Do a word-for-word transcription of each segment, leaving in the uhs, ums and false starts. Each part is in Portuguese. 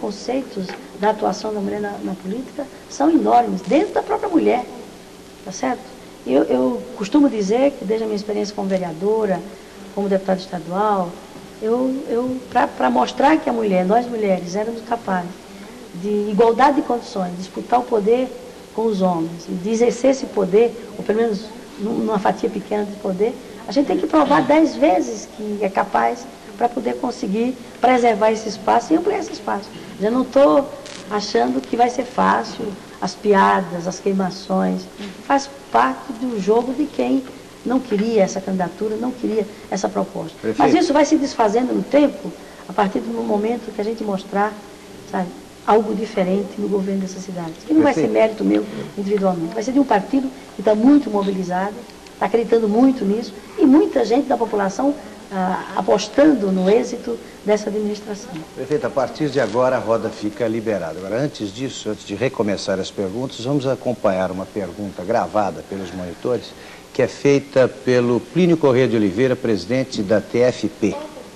preconceitos da atuação da mulher na, na política são enormes, dentro da própria mulher, tá certo? Eu, eu costumo dizer que desde a minha experiência como vereadora, como deputada estadual, eu, eu para mostrar que a mulher, nós mulheres, éramos capazes de igualdade de condições, de disputar o poder com os homens, e de exercer esse poder, ou pelo menos numa fatia pequena de poder, a gente tem que provar dez vezes que é capaz para poder conseguir preservar esse espaço e ampliar esse espaço. Já não estou achando que vai ser fácil, as piadas, as queimações, faz parte do jogo de quem não queria essa candidatura, não queria essa proposta. Perfeito. Mas isso vai se desfazendo no tempo, a partir do momento que a gente mostrar, sabe, algo diferente no governo dessa cidade. E não Perfeito. Vai ser mérito meu individualmente, vai ser de um partido que está muito mobilizado, está acreditando muito nisso, e muita gente da população ah, apostando no êxito dessa administração. Prefeito, a partir de agora a roda fica liberada. Agora, antes disso, antes de recomeçar as perguntas, vamos acompanhar uma pergunta gravada pelos monitores, que é feita pelo Plínio Corrêa de Oliveira, presidente da T F P.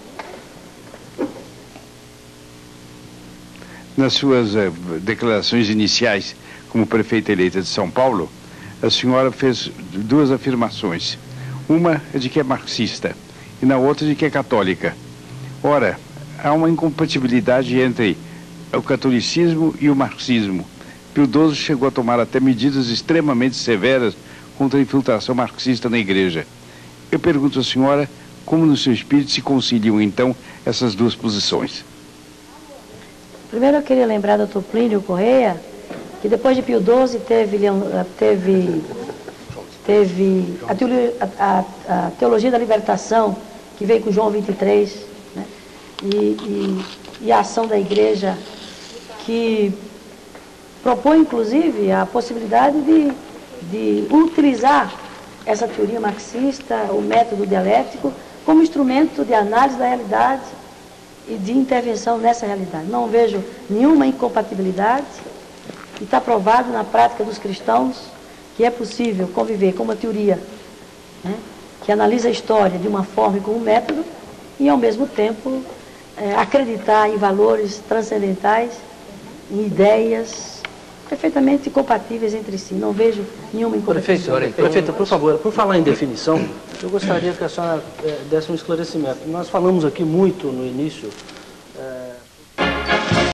Nas suas uh, declarações iniciais como prefeita eleita de São Paulo, a senhora fez duas afirmações. Uma é de que é marxista e na outra de que é católica. Ora, há uma incompatibilidade entre o catolicismo e o marxismo. Pio doze chegou a tomar até medidas extremamente severas contra a infiltração marxista na igreja. Eu pergunto à senhora como no seu espírito se conciliam então essas duas posições. Primeiro eu queria lembrar, doutor Plínio Corrêa, que depois de Pio doze teve, teve, teve a, teologia, a, a teologia da libertação, que veio com João vinte e três, né? e, e, e a ação da igreja, que propõe, inclusive, a possibilidade de, de utilizar essa teoria marxista, o método dialético, como instrumento de análise da realidade e de intervenção nessa realidade. Não vejo nenhuma incompatibilidade e está provado na prática dos cristãos que é possível conviver com uma teoria, né, que analisa a história de uma forma e com um método e, ao mesmo tempo, é, acreditar em valores transcendentais, em ideias perfeitamente compatíveis entre si. Não vejo nenhuma incompatibilidade. Prefeito, prefeita, por favor, por falar em definição, eu gostaria que a senhora é, desse um esclarecimento. Nós falamos aqui muito no início